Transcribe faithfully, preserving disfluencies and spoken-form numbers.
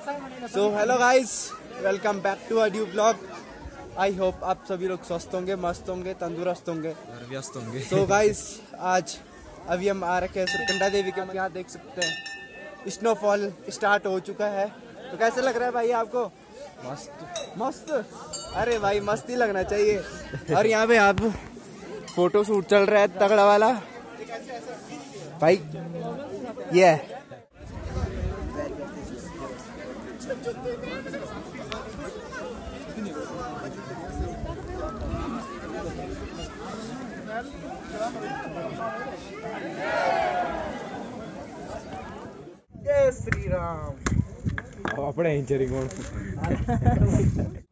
So hello guys, welcome back to a new blog. I hope आप सभी लोग स्वस्थ होंगे, मस्त होंगे, तंदुरुस्त होंगे, व्यस्त होंगे। सो गाइस, आज अभी हम आ रखे हैं सुरकंडा देवी के। यहाँ देख सकते हैं स्नोफॉल स्टार्ट हो चुका है। तो कैसे लग रहा है भाई आपको? मस्त मस्त। अरे भाई मस्त ही लगना चाहिए। और यहाँ पे आप फोटो शूट चल रहा है तगड़ा वाला भाई। ये जय श्री राम। अपने इंजरी